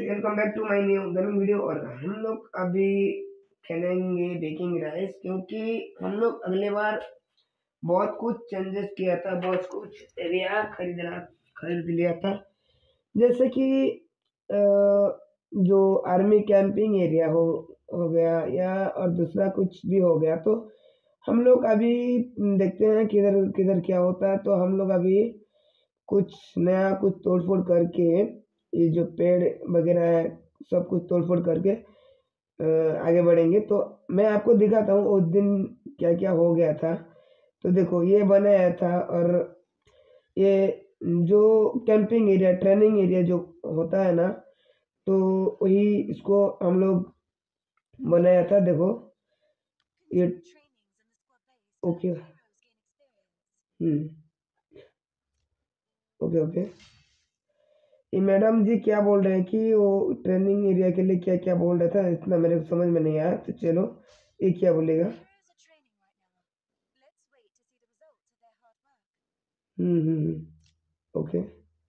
Welcome back to my new gaming video. और हम लोग अभी खेलेंगे बेकिंग राइस, क्योंकि हम लोग अगले बार बहुत कुछ चेंजेस किया था, बहुत कुछ एरिया खरीद लिया था। जैसे कि जो आर्मी कैंपिंग एरिया हो गया, या और दूसरा कुछ भी हो गया। तो हम लोग अभी देखते हैं किधर किधर क्या होता है। तो हम लोग अभी कुछ नया कुछ तोड़ फोड़ करके, ये जो पेड़ वगैरह है सब कुछ तोड़ फोड़ करके आगे बढ़ेंगे। तो मैं आपको दिखाता हूँ उस दिन क्या क्या हो गया था। तो देखो ये बनाया था, और ये जो कैंपिंग एरिया ट्रेनिंग एरिया जो होता है ना, तो वही इसको हम लोग बनाया था। देखो ये ओके। Okay okay. ये मैडम जी क्या बोल रहे हैं कि वो ट्रेनिंग एरिया के लिए क्या क्या बोल रहा था, इतना मेरे को समझ में नहीं आया। तो चलो ये क्या बोलेगा। ओके।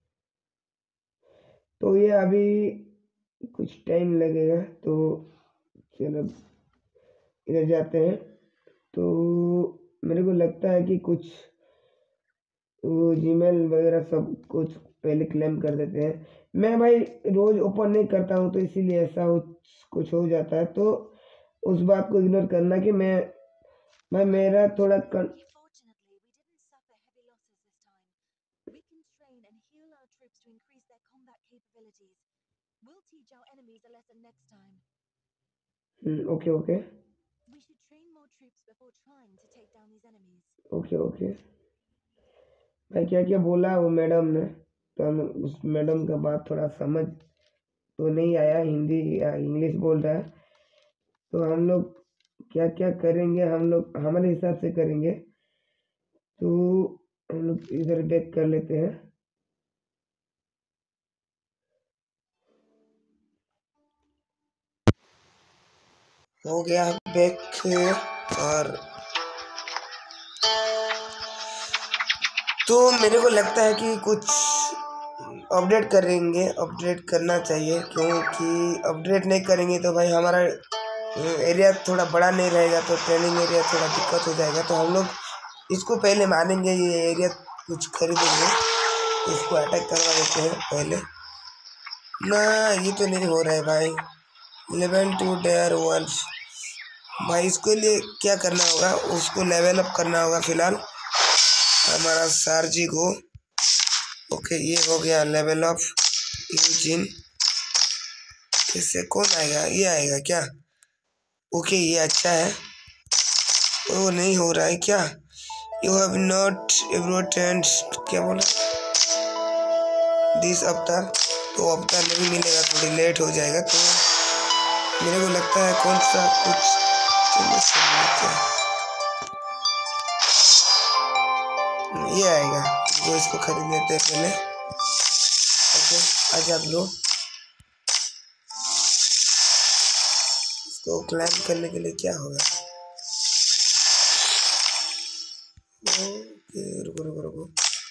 तो ये अभी कुछ टाइम लगेगा, तो चलो इधर जाते हैं। तो मेरे को लगता है कि कुछ वो जीमेल वगैरह सब कुछ पहले क्लेम कर देते हैं। मैं भाई रोज ओपन नहीं करता हूँ, तो इसीलिए ऐसा कुछ हो जाता है। तो उस बात को इग्नोर करना कि मैं मेरा थोड़ा ओके ओके ओके ओके। भाई क्या क्या बोला वो मैडम ने, तो हम उस मैडम का बात थोड़ा समझ तो नहीं आया, हिंदी या इंग्लिश बोल रहा है। तो हम लोग क्या क्या करेंगे, हम लोग हमारे हिसाब से करेंगे। तो हम लोग इधर बैक कर लेते हैं। हो गया बैक। और तो मेरे को लगता है कि कुछ अपडेट करेंगे, अपडेट करना चाहिए, क्योंकि अपडेट नहीं करेंगे तो भाई हमारा एरिया थोड़ा बड़ा नहीं रहेगा, तो ट्रेनिंग एरिया थोड़ा दिक्कत हो जाएगा। तो हम लोग इसको पहले मानेंगे, ये एरिया कुछ खरीदेंगे, तो इसको अटैक करवा देते हैं पहले ना। ये तो नहीं हो रहा है भाई। लेवल 2 डेयर वॉल्फ भाई, इसके लिए क्या करना होगा, उसको लेवल अप करना होगा फिलहाल हमारा सारजी को। ओके ये हो गया लेवल अप इंजन। इससे कौन आएगा, ये आएगा क्या? ओके ये अच्छा है। वो नहीं हो रहा है क्या? यू हैव नॉट एवरोटेंट क्या बोला दिस अवतार। तो अवतार नहीं मिलेगा, थोड़ी लेट हो जाएगा। तो मेरे को लगता है कौन सा कुछ चेंजेस करना है। ये आएगा, तो इसको खरीद लेते हैं पहले। ओके आज आप लो, इसको क्लाइम करने के लिए क्या होगा। ओके रुको रुको रुको,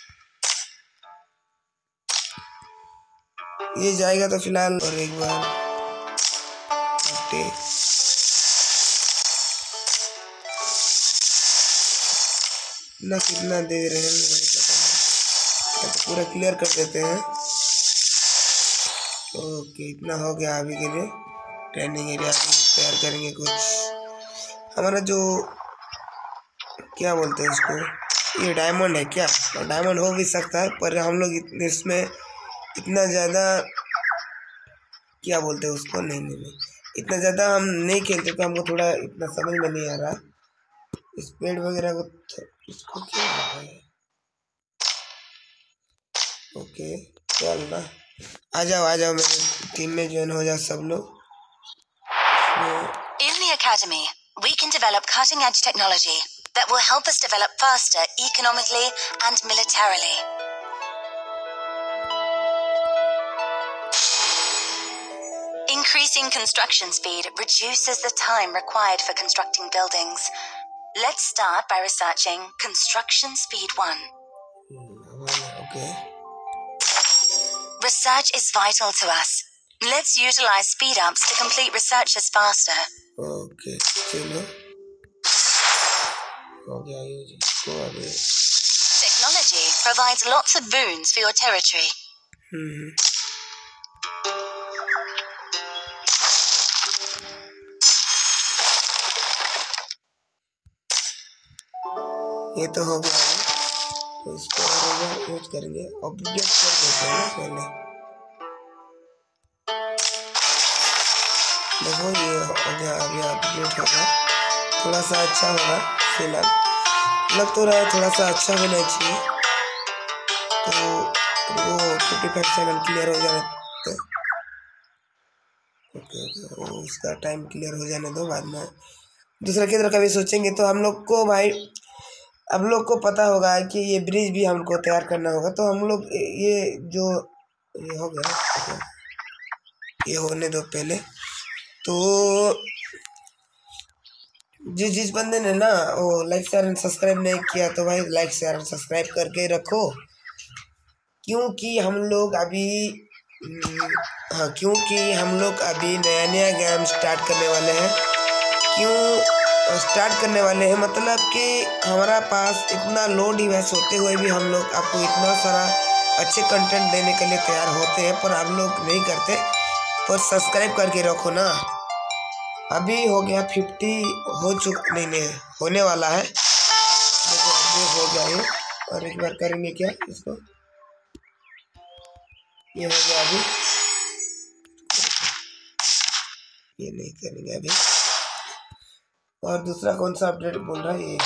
ये जाएगा तो फिलहाल। और एक बार ना कितना दे रहे हैं मुझे पता नहीं, तो पूरा क्लियर कर देते हैं। ओके इतना हो गया अभी के लिए। ट्रेनिंग एरिया तैयार करेंगे कुछ। हमारा जो क्या बोलते हैं इसको, ये डायमंड है क्या? डायमंड हो भी सकता है, पर हम लोग इसमें इतना ज़्यादा क्या बोलते हैं उसको, नहीं इतना ज़्यादा हम नहीं खेलते, तो हमको थोड़ा इतना समझ में नहीं आ रहा स्पीड वगैरह को। इसको क्या होता है? ओके चल ना, आ जाओ मेरे टीम में ज्वाइन हो जाओ सब लोग। In the academy, we can develop cutting-edge technology that will help us develop faster economically and militarily. Increasing construction speed reduces the time required for constructing buildings. Let's start by researching Construction Speed 1. Okay. Research is vital to us. Let's utilize speed ups to complete researches faster. Okay चलो हो गया use इसको अभी। Technology provides lots of boons for your territory. ये तो हो गया है, तो इसको यूज करेंगे, अपडेट कर देते हैं ना पहले। देखो ये हो गया, अभी अपडेट होगा, थोड़ा सा अच्छा होगा। फिलहाल लग तो रहा है थोड़ा सा अच्छा होना चाहिए, तो वो 55 सेकंड क्लियर हो जाने तो ओके वो उसका टाइम क्लियर हो जाने दो, बाद में दूसरा की तरह कभी सोचेंगे। तो हम लोग को भाई अब लोग को पता होगा कि ये ब्रिज भी हमको तैयार करना होगा, तो हम लोग ये जो ये हो गया, ये होने दो पहले। तो जिस बंदे ने ना वो लाइक शेयर एंड सब्सक्राइब नहीं किया, तो भाई लाइक शेयर एंड सब्सक्राइब करके रखो, क्योंकि हम लोग अभी क्योंकि हम लोग अभी नया नया गेम स्टार्ट करने वाले हैं। मतलब कि हमारा पास इतना लो डिवाइस होते हुए भी हम लोग आपको इतना सारा अच्छे कंटेंट देने के लिए तैयार होते हैं, पर आप लोग नहीं करते। पर सब्सक्राइब करके रखो ना। अभी हो गया 50 हो चुका, नहीं होने वाला है, देखो अभी हो गया ये। और एक बार करेंगे क्या इसको, ये हो गया अभी, ये नहीं करेंगे अभी। और दूसरा कौन सा अपडेट बोल रहा है, ये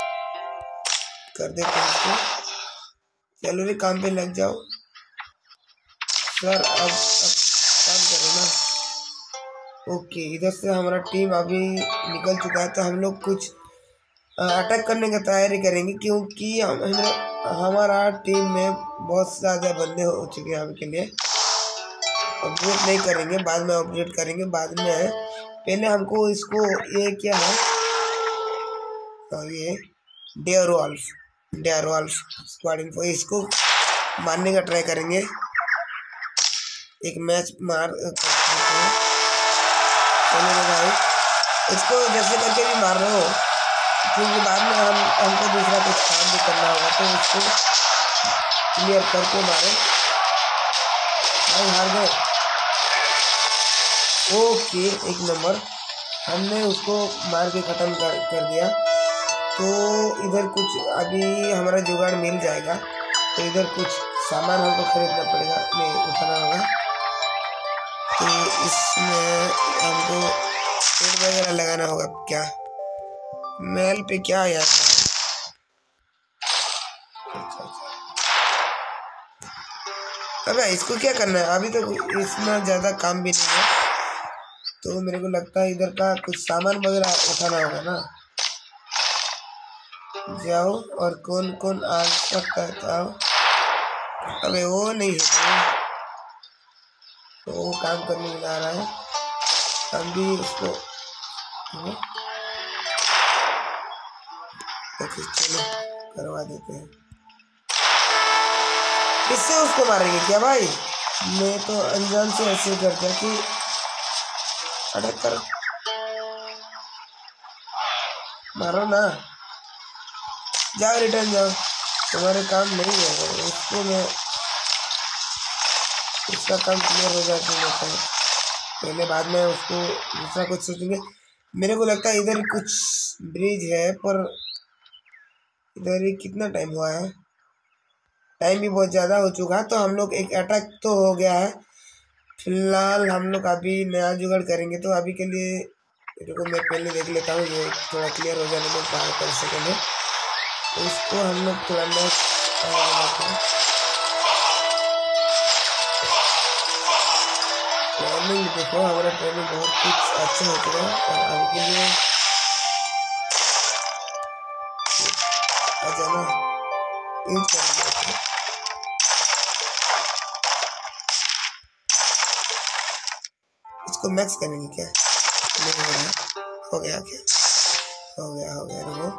कर देते हैं इसको। चलो रे काम पे लग जाओ सर, अब काम करो ना। ओके इधर से हमारा टीम अभी निकल चुका है, तो हम लोग कुछ अटैक करने की तैयारी करेंगे, क्योंकि हमारा टीम में बहुत ज़्यादा बंदे हो चुके हैं अभी के लिए। अपडेट नहीं करेंगे, बाद में अपडेट करेंगे, बाद में। पहले हमको इसको ये क्या है, ये डेयरवॉल्फ स्क्वाड इन्फो, इसको मारने का ट्राई करेंगे। एक मैच मार चलो भाई, इसको जैसे करके भी मार रहे हो, क्योंकि बाद में हमको दूसरा कुछ काम भी करना होगा, तो इसको क्लियर करके मारे। भाई हार गए, ओके एक नंबर, हमने उसको मार के ख़त्म कर दिया। तो इधर कुछ अभी हमारा जुगाड़ मिल जाएगा, तो इधर कुछ सामान हमको खरीदना पड़ेगा, नहीं उठाना होगा। तो इसमें हमको पेड़ वगैरह लगाना होगा। क्या महल पे क्या आया था, अबे इसको क्या करना है, अभी तो इसमें ज़्यादा काम भी नहीं है, तो मेरे को लगता है इधर का कुछ सामान वगैरह उठाना होगा ना। जाओ, और कौन कौन आ सकता है, आओ। अबे वो नहीं है, तो वो काम करने के लिए आ रहा है, हम भी उसको ओके चलो करवा देते हैं। किससे उसको मारेंगे क्या भाई, मैं तो अनजान से ऐसे कर दिया कि अटैक कर, मारो ना, जाओ रिटर्न जाओ, तुम्हारे काम नहीं है उसको, मैं उसका काम क्लियर हो जाता है पहले, बाद में उसको दूसरा कुछ सोचेंगे। मेरे को लगता है इधर कुछ ब्रिज है, पर इधर ही कितना टाइम हुआ है, टाइम भी बहुत ज़्यादा हो चुका है। तो हम लोग एक अटैक तो हो गया है, फिलहाल हम लोग अभी नया जुगाड़ करेंगे। तो अभी के लिए रुको, मैं पहले देख लेता हूँ, ये थोड़ा क्लियर हो जाने में 5 सेकेंड है, तो इसको हम लोग थोड़ा नेक्स्ट ट्रेनिंग, देखो हमारा ट्रेनिंग बहुत कुछ अच्छा हो चुका है, और अभी के लिए आ जाना यूज कर, इसको मैक्स करेंगे क्या, नहीं हो रहा, हो गया क्या, हो गया रुको,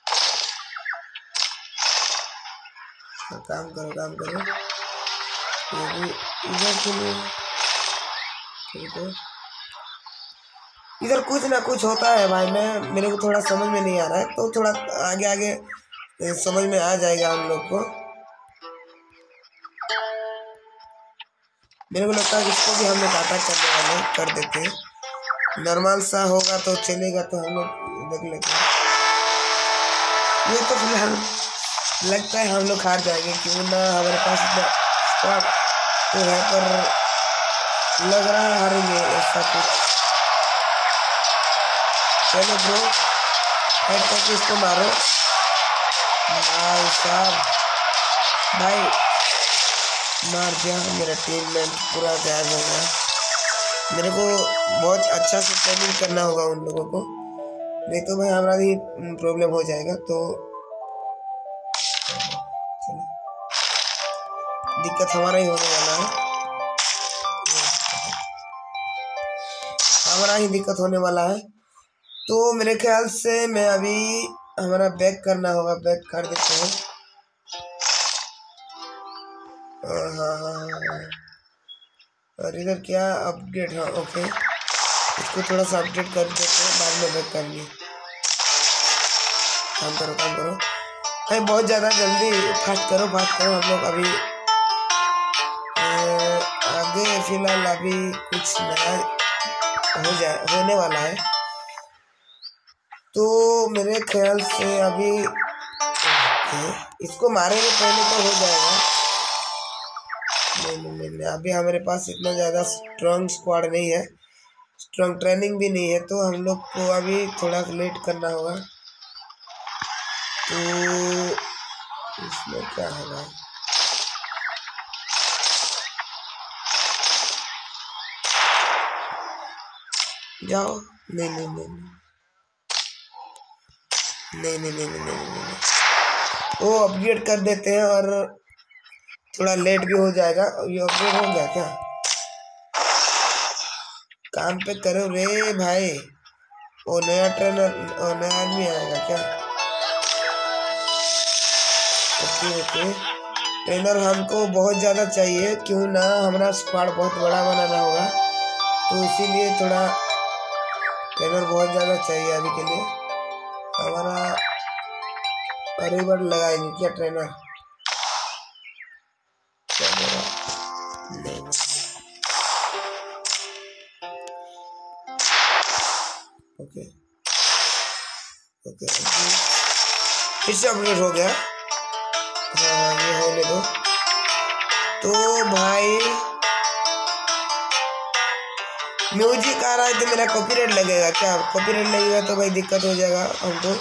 काम करो, ये भी इधर के लिए ठीक है। इधर कुछ ना कुछ होता है भाई, मेरे को थोड़ा समझ में नहीं आ रहा है, तो थोड़ा आगे आगे समझ में आ जाएगा हम लोग को। मेरे को लगता है कि इसको भी हम लोग अटैक करने वाले कर देते हैं। नॉर्मल सा होगा तो चलेगा, तो हम लोग देख लेते हैं। ये तो फिलहाल लगता है हम लोग हार जाएंगे, क्यों ना हमारे पास इतना स्क्वाड तो है, पर लग रहा है हारेंगे ऐसा कुछ। चलो ब्रो, हेड करके इसको मारो भाई साहब। भाई मार दिया, मेरा टीममेट पूरा गायब हो गया। मेरे को बहुत अच्छा से ट्रेनिंग करना होगा उन लोगों को, नहीं तो भाई हमारा भी प्रॉब्लम हो जाएगा। तो दिक्कत हमारा ही होने वाला है, हमारा ही दिक्कत होने वाला है। तो मेरे ख्याल से मैं अभी हमारा बैक करना होगा, बैक कर देते हैं। हाँ, और इधर क्या अपडेट, हाँ ओके, इसको थोड़ा सा अपडेट कर देते हैं, बाद में बैक करेंगे। काम करो भाई, बहुत ज़्यादा जल्दी फास्ट करो हम लोग अभी आगे फिलहाल अभी कुछ नया होने वाला है, तो मेरे ख्याल से अभी इसको मारेंगे पहले तो हो जाएगा। नहीं, अभी हमारे पास इतना ज़्यादा स्ट्रॉन्ग स्क्वाड नहीं है, स्ट्रॉन्ग ट्रेनिंग भी नहीं है, तो हम लोग को अभी थोड़ा लेट करना होगा। तो इसमें क्या है भाई, जाओ। नहीं, वो अपग्रेड कर देते हैं और थोड़ा लेट भी हो जाएगा। ये अपग्रेड हो गया क्या? काम पे करो रे भाई, वो नया ट्रेनर और नया आदमी आएगा क्या? ओके, ट्रेनर हमको बहुत ज़्यादा चाहिए, क्यों ना हमारा स्क्वाड बहुत बड़ा बनाना होगा, तो इसीलिए थोड़ा ट्रेनर बहुत ज़्यादा चाहिए अभी के लिए हमारा। अरे बार लगाएंगे क्या ट्रेनर? ओके, फिर से अपडेट हो गया। हाँ, ये होने दो। तो भाई म्यूजिक आ रहा है तो मेरा कॉपीराइट लगेगा क्या? कॉपीराइट लगेगा तो भाई दिक्कत हो जाएगा हमको।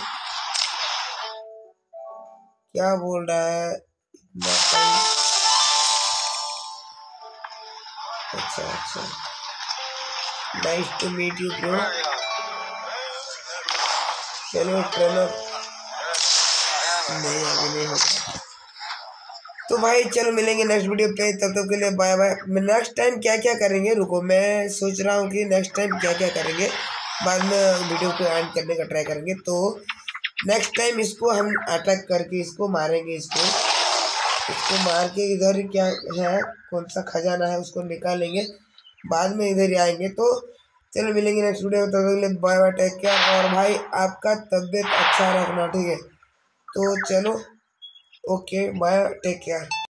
क्या बोल रहा है अच्छा, nice to meet you bro. चलो ट्रेनर नहीं, अभी नहीं होगा। तो भाई चलो मिलेंगे नेक्स्ट वीडियो पे, तब तक के लिए बाय बाय। नेक्स्ट टाइम क्या क्या करेंगे, रुको मैं सोच रहा हूँ कि नेक्स्ट टाइम क्या क्या करेंगे, बाद में वीडियो को एंड करने का ट्राई करेंगे। तो नेक्स्ट टाइम इसको हम अटैक करके इसको मारेंगे, इसको मार के इधर क्या है, कौन सा खजाना है उसको निकालेंगे, बाद में इधर ही आएंगे। तो चलो मिलेंगे नेक्स्ट वीडियो, तब तक के लिए बाय बाय, टेक केयर। और भाई आपका तबीयत अच्छा रखना, ठीक है? तो चलो ओके बाय, टेक केयर।